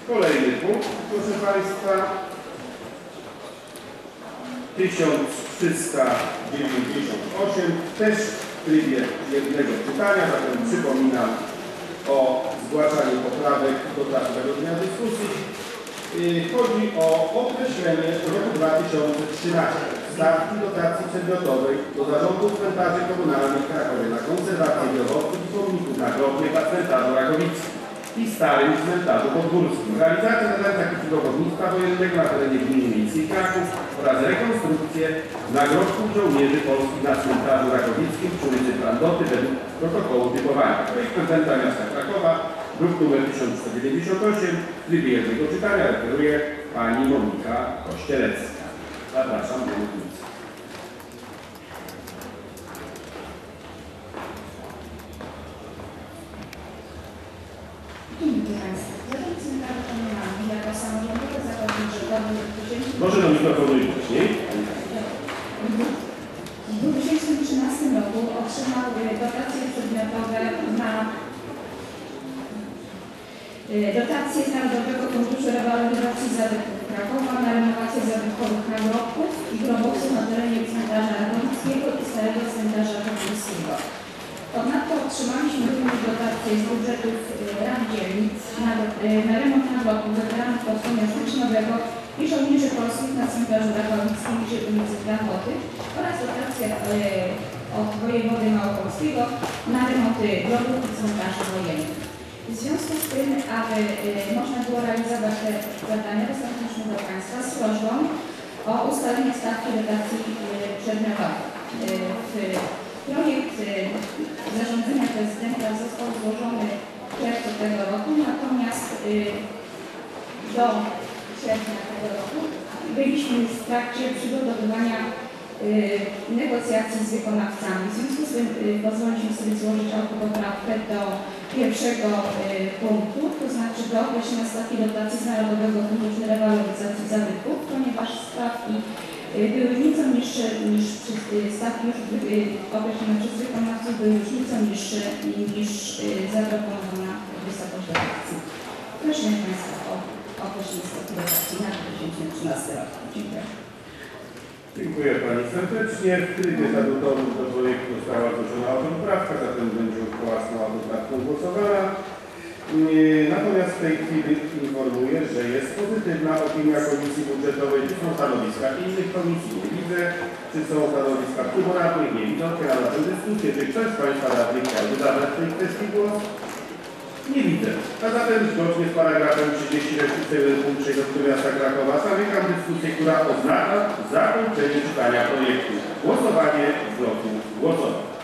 Kolejny punkt, proszę Państwa, 1398, też w trybie jednego czytania, zatem przypominam o zgłaszaniu poprawek do dalszego dnia dyskusji. Chodzi o określenie w roku 2013 stawki dotacji przedmiotowej do zarządu cmentarzy komunalnych w Krakowie na konserwację wielorodków i pomników nagrobnych na cmentarzu Rakowickim i Starym Cmentarzu Podgórskim. Realizacja zadań zakresu ochotnictwa wojennego na terenie gminy miejskiej Kraków oraz rekonstrukcję nagrobków żołnierzy polskich na cmentarzu Rakowickim przy ulicy Plandoty według protokołu typowania. Projekt prezydenta miasta Krakowa, druk nr 1198, w trybie jednego czytania referuje pani Monika Kościelecka. Zapraszam do mównicy. Dzień dobry Państwu. Zarząd Cmentarza Komunalnego jako samorządowy zakład budżetowy Może do mikrofonu i wcześniej. w 2013 roku otrzymał dotacje przedmiotowe na dotacje z Narodowego Funduszu Rewaloryzacji Zabytków Krakowa na renowację zabytkowych nagrobków i grobowców na terenie cmentarza Rakowickiego i Starego Cmentarza Podgórskiego. Ponadto otrzymaliśmy również dotacje z budżetów rad dzielnic na remont nagrobków weteranów powstania styczniowego i żołnierzy polskich na cmentarzu Rakowickim przy ulicy Plandoty oraz dotacje od wojewody małopolskiego na remonty grobów i cmentarzy wojennych. W związku z tym, aby można było realizować te zadania, dostępliśmy do Państwa z prośbą o ustalenie stawki dotacji przedmiotowej. Projekt zarządzenia prezydenta został złożony w czerwcu tego roku, natomiast do sierpnia tego roku byliśmy już w trakcie przygotowywania negocjacji z wykonawcami. W związku z tym pozwoliliśmy sobie złożyć autopoprawkę do pierwszego punktu, to znaczy do określenia stawki dotacji z Narodowego Funduszu Rewaloryzacji Zabytków, ponieważ stawki były nieco niższe niż stawki już określone przez wykonawców, były już nieco niższe niż zaproponowana wysokość dotacji. Proszę Państwa o określenie stawki dotacji na 2013 rok. Dziękuję. Dziękuję Pani serdecznie. W trybie statutowym do projektu została zgłoszona autopoprawka, zatem będzie własną autopoprawką głosowana. Natomiast w tej chwili informuję, że jest pozytywna opinia Komisji Budżetowej. Czy są stanowiska innych komisji? Nie widzę. Czy są stanowiska klubu radnych? Nie widzę. Otwieram tę dyskusję. Czy ktoś z Państwa radnych chciałby zabrać w tej kwestii głos? Nie widzę. A zatem zgodnie z paragrafem 30 punkt 6 miasta Krakowa zamykam dyskusję, która oznacza zakończenie czytania projektu. Głosowanie w bloku głosowania.